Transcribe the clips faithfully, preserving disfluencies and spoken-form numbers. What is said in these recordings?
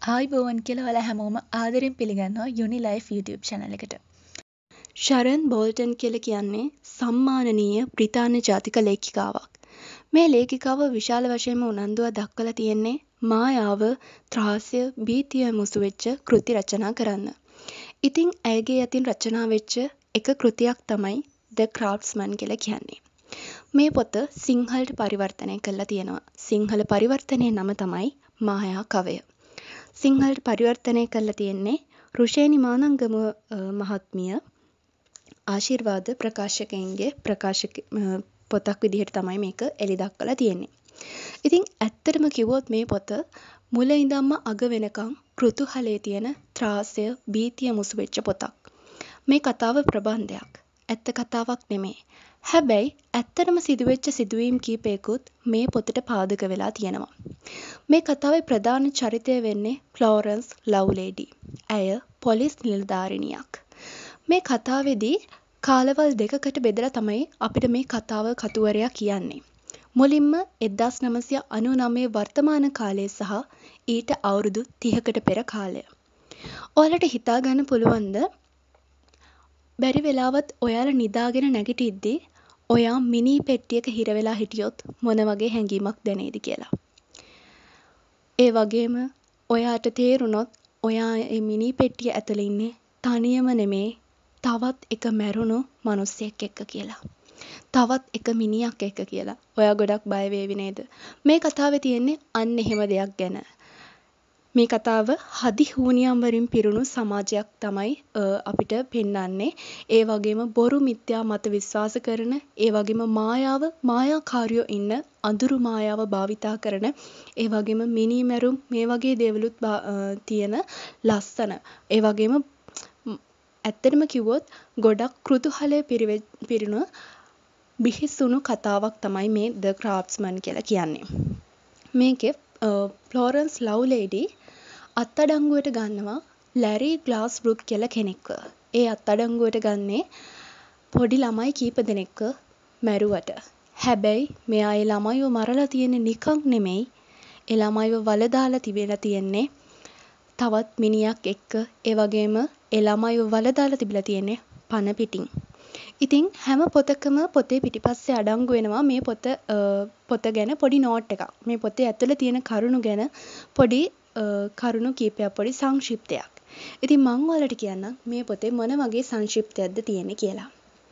ආයිබෝවන් කියලා ඔයාලා හැමෝම ආදරෙන් පිළිගන්නවා යුනි ලයිෆ් YouTube channel එකට. ශරන් බෝල්ටන් කියලා කියන්නේ සම්මානනීය බ්‍රිතාන්‍ය ජාතික ලේඛිකාවක්. මේ ලේඛිකාව විශාල වශයෙන්ම උනන්දුවක් දක්වලා තියෙන්නේ මායාව, ත්‍රාස්‍ය, භීතිය මුසු වෙච්ච කෘති රචනා කරන්න. ඉතින් ඇයගේ අතින් රචනා වෙච්ච එක කෘතියක් තමයි The Craftsman කියලා කියන්නේ. මේ පොත සිංහලට පරිවර්තනය කරලා තියෙනවා. සිංහල පරිවර්තනයේ නම තමයි මායා කවය. සිංහලට පරිවර්තනය කරලා තියෙන්නේ රුෂේනි මානංගම මහත්මිය ආශිර්වාද ප්‍රකාශකයන්ගේ ප්‍රකාශක පොතක් විදිහට තමයි මේක එළි දක්වලා තියෙන්නේ. ඉතින් ඇත්තටම කිව්වොත් මේ පොත මුල ඉඳන්ම අග වෙනකම් කෘතුහලයේ තියෙන ත්‍රාසය, භීතිය මුසු වෙච්ච පොතක්. මේ කතාව ප්‍රබන්ධයක්. ඇත්ත කතාවක් නෙමෙයි. හැබැයි ඇත්තටම සිදුවෙච්ච සිදුවීම් කීපයකුත් මේ පොතට පාදක වෙලා තියෙනවා. මේ කතාවේ ප්‍රධාන චරිතය වෙන්නේ ෆ්ලෝරන්ස් ලව්ලේඩි. ඇය පොලිස් නිලධාරිනියක්. මේ කතාවේදී කාලවල් දෙකකට බෙදලා තමයි අපිට මේ කතාව කතුවරයා කියන්නේ. මුලින්ම එක්දාස් නවසිය අනූ නවය වර්තමාන කාලය සහ ඊට අවුරුදු තිහකට පෙර කාලය. ඔයාලට හිතා ගන්න පුළුවන්ද බැරි වෙලාවත් ඔයාලා නිදාගෙන නැගිටිද්දී ඔයා මිනි පෙට්ටියක හිර වෙලා හිටියොත් මොන වගේ හැඟීමක් දැනේද කියලා. ඒ වගේම ඔයාට තේරුණොත් ඔයා මේ මිනි පෙට්ටිය ඇතුලේ ඉන්නේ තනියම නෙමේ තවත් එක මැරුණු මිනිස්සෙක් එක්ක කියලා. තවත් එක මිනිහක් එක්ක කියලා. ඔයා ගොඩක් බය වේවි නේද? මේ කතාවේ තියෙන්නේ අන්න එහෙම දෙයක් ගැන. මේ කතාව හදි හූනියම් වලින් පිරුණු සමාජයක් තමයි අපිට පෙන්වන්නේ. ඒ වගේම බොරු මිත්‍යා මත විශ්වාස කරන, ඒ වගේම මායාව, මායාකාරියෝ ඉන්න අඳුරු මායාව භාවිතා කරන, ඒ වගේම මිනිමැරුම් මේ වගේ දේවලුත් තියෙන ලස්සන. ඒ වගේම ඇත්තටම කිව්වොත් ගොඩක් කෘතුහලයේ පිරුණු බිහිසුණු කතාවක් තමයි මේ The Craftsman කියලා කියන්නේ. මේකේ ෆ්ලෝරන්ස් ලව්ලේඩි අත්අඩංගුවට ගන්නවා ලැරි ග්ලාස්බ්රුක් කියලා කෙනෙක්ව. ඒ අත්අඩංගුවට ගන්නේ පොඩි ළමයි කීප දෙනෙක්ව මැරුවට. හැබැයි මෙයා ඒ ළමයිව මරලා තියෙන්නේ නිකන් නෙමෙයි. ඒ ළමයිව වල දාලා තිබෙලා තියෙන්නේ තවත් මිනිහක් එක්ක. ඒ වගේම ඒ ළමයිව වල දාලා තිබිලා තියෙන්නේ පන පිටින්. ඉතින් හැම පොතකම පොතේ පිටිපස්සේ අඩංගු වෙනවා මේ පොත පොත ගැන පොඩි නෝට් එකක්. මේ පොතේ ඇතුළේ තියෙන කරුණු ගැන පොඩි කරුණු කීපයක්, පොඩි සංක්ෂිප්තයක්. ඉතින් මම ඔයාලට කියන්නම් මේ පොතේ මොන වගේ සංක්ෂිප්තයක්ද තියෙන්නේ කියලා.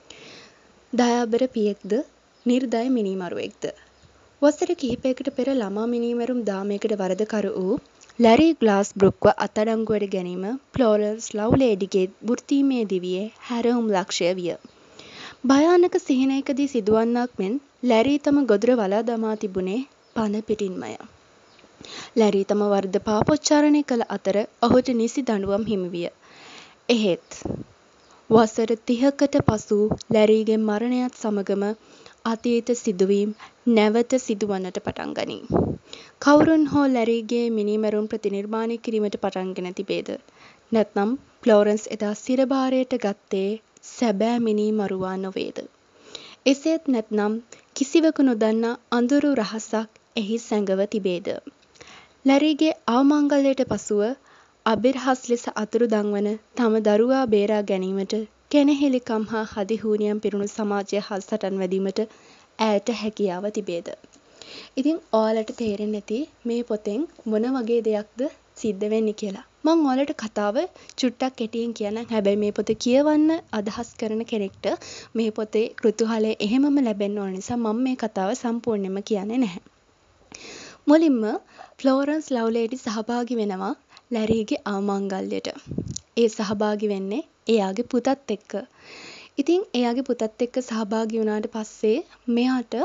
දයාබර පියෙක්ද, නිර්දය මිනිමරුවෙක්ද? වසර කිහිපයකට පෙර ළමා මිනිමරුම් දාමයකට වරදකරු වූ ලැරි ග්ලාස්බ්රුක්ව අත්අඩංගුවට ගැනීම ෆ්ලෝරන්ස් ලව්ලේඩිගේ වෘත්තීමය දිවියේ හැරවුම් ලක්ෂ්‍ය විය. භයානක සිහිනයකදී සිදුවන්නක් මෙන් ලැරි තම ගොදුර වලා දමා තිබුණේ පන පිටින්මය. ලැරි තම වරද පාපොච්චාරණය කළ අතර ඔහුට නිසි දඬුවම් හිමි විය. එහෙත් වසර තිහකට පසු ලැරිගේ මරණයත් සමගම අතීත සිදුවීම් නැවත සිදුවන්නට පටන් ගනී. කවුරුන් හෝ ලැරිගේ මිනිමැරුම් ප්‍රතිනිර්මාණය කිරීමට පටන්ගෙන තිබේද? නැත්නම් ෆ්ලෝරන්ස් එදා සිරභාරයට ගත්තේ සැබෑ මිනිමරුවා නොවේද? එසේත් නැත්නම් කිසිවකු නොදන්නා අඳුරු රහසක් එහි සැඟව තිබේද? ලැරිගේ අවමංගල්‍යයට පසුව අබිරහස් ලෙස අතුරු දන්වන තම දරුවා බේරා ගැනීමට කෙනෙහිලිකම් හා හදිහූනියම් පිරුණු සමාජය හා සටන් වැදීමට ඇයට හැකියාව තිබේද? ඉතින් ඔයාලට තේරෙන්නේ නැති මේ පොතෙන් මොන වගේ දෙයක්ද සිද්ධ වෙන්නේ කියලා. මම ඔයාලට කතාව චුට්ටක් කෙටියෙන් කියන්නම්. හැබැයි මේ පොත කියවන්න අදහස් කරන කෙනෙක්ට මේ පොතේ කෘතුහලය එහෙමම ලැබෙන්න ඕන නිසා මම මේ කතාව සම්පූර්ණයෙන්ම කියන්නේ නැහැ. මුලින්ම ෆ්ලෝරන්ස් ලව්ලේඩි සහභාගී වෙනවා ලැරිගේ අවමංගල්‍යයට. ඒ සහභාගී වෙන්නේ එයාගේ පුතත් එක්ක. ඉතින් එයාගේ පුතත් එක්ක සහභාගී වුණාට පස්සේ මෙයාට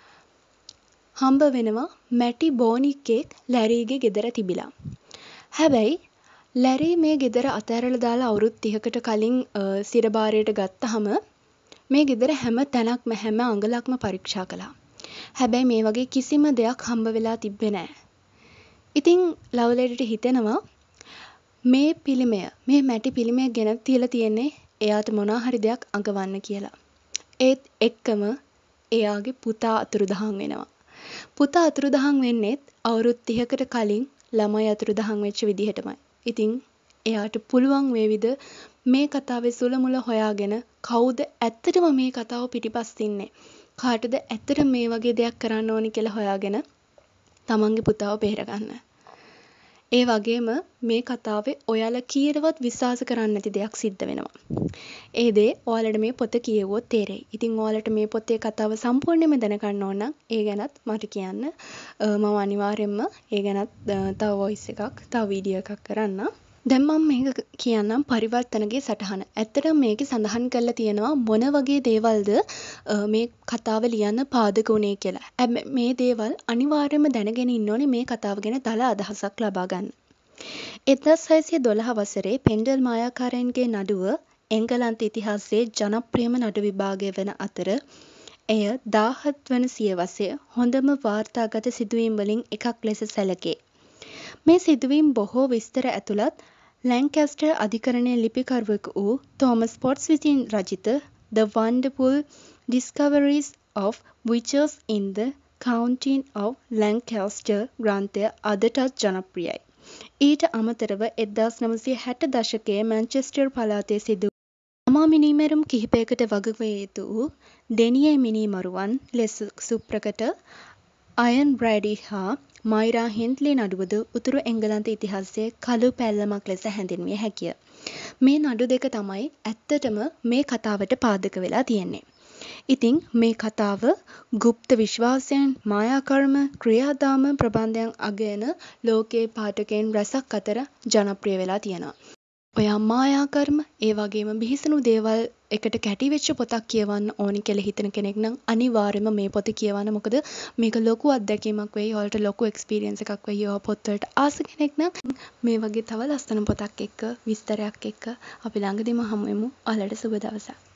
හම්බ වෙනවා මැටි බෝනික්කෙක් ලැරිගේ ගෙදර තිබිලා. හැබැයි ලැරි මේ ගෙදර අතහැරලා දාලා අවුරුදු තිහකට කලින් සිරභාරයට ගත්තාම මේ ගෙදර හැම තැනක්ම හැම අඟලක්ම පරීක්ෂා කළා. හැබැයි මේ වගේ කිසිම දෙයක් හම්බ වෙලා තිබ්බේ නැහැ. ඉතින් ලව්ලේඩිට හිතෙනවා මේ පිළිමය, මේ මැටි පිළිමය ගෙන තියලා තියෙන්නේ එයාට මොනවා හරි දෙයක් අඟවන්න කියලා. ඒත් එක්කම එයාගේ පුතා අතුරුදහන් වෙනවා. පුතා අතුරුදහන් වෙන්නේත් අවුරුදු තිහකට කලින් ළමයි අතුරුදහන් වෙච්ච විදිහටමයි. ඉතින් එයාට පුළුවන් වේවිද මේ කතාවේ සුල මුල හොයාගෙන කවුද ඇත්තටම මේ කතාව පිටිපස්සේ ඉන්නේ? කාටද ඇත්තට මේ වගේ දෙයක් කරන්න ඕනි කියලා හොයාගෙන තමන්ගේ පුතාව බේරගන්න. ඒ වගේම මේ කතාවේ ඔයාලා කීරවත් විශ්වාස කරන්න නැති දෙයක් සිද්ධ වෙනවා. ඒ දේ ඔයාලට මේ පොත කියවුවොත් තේරෙයි. ඉතින් ඔයාලට මේ පොතේ කතාව සම්පූර්ණයෙන්ම දැනගන්න ඕන නම් ඒ ගැනත් මට කියන්න. මම අනිවාර්යයෙන්ම ඒ ගැනත් තව වොයිස් එකක්, තව වීඩියෝ එකක් කරන්නම්. දැන් මම මේක කියන්නම් පරිවර්තනගේ සටහන. ඇත්තටම මේකේ සඳහන් කරලා තියෙනවා මොන වගේ දේවල්ද මේ කතාව ලියන්න පාදක වුණේ කියලා. මේ දේවල් අනිවාර්යයෙන්ම දැනගෙන ඉන්න ඕනේ මේ කතාව ගැන දල අදහසක් ලබා ගන්න. එක්දහස් හයසිය දොළහ වසරේ පෙන්ඩල් මායාකාරයන්ගේ නඩුව එංගලන්ත ඉතිහාසයේ ජනප්‍රියම නඩු විභාගය වන අතර එය දාහත් වන සියවසේ හොඳම වාර්තාගත සිදුවීම් වලින් එකක් ලෙස සැලකේ. මේ සිදුවීම් බොහෝ විස්තර ඇතුළත් ලැන්කැස්ටර් අධිකරණයේ ලිපිකරුවෙකු වූ තෝමස් පොට්ස් විසින් රචිත The Wonderful Discoveries of Witches in the County of Lancaster ග්‍රන්ථය අදටත් ජනප්‍රියයි. ඊට අමතරව එක්දහස් නවසිය හැට දශකයේ මැන්චෙස්ටර් පළාතේ සිදු තමා මිනීමැරුම් කිහිපයකට වගකිව යුතු වූ ඩෙනියේ මිනීමරුවන් ලෙස සුප්‍රකට අයන් බ්‍රැඩි හා මයිරා හින්ට්ලි නඩුවද උතුරු එංගලන්ත ඉතිහාසයේ කළු පැල්ලමක් ලෙස හැඳින්විය හැකිය. මේ නඩු දෙක තමයි ඇත්තටම මේ කතාවට පාදක වෙලා තියෙන්නේ. ඉතින් මේ කතාව গুপ্ত විශ්වාසයන්, මායාකර්ම, ක්‍රියාදාම ප්‍රබන්ධයන් අගයන ලෝකයේ පාඨකයන් රැසක් අතර ජනප්‍රිය වෙලා තියෙනවා. ඔයා මායාකර්ම ඒ වගේම බිහිසුණු දේවල් එකට කැටි වෙච්ච පොතක් කියවන්න ඕනි කියලා හිතන කෙනෙක් නම් අනිවාර්යයෙන්ම මේ පොත කියවන්න. මොකද මේක ලොකු අත්දැකීමක් වෙයි. ඔයාලට ලොකු එක්ස්පීරියන්ස් එකක් වෙයි. ඔයා පොත් වලට ආස කෙනෙක් නම් මේ වගේ තව ලස්සන පොතක් එක්ක විස්තරයක් එක්ක අපි ළඟදීම හමු වෙමු. ඔයාලට සුබ දවසක්.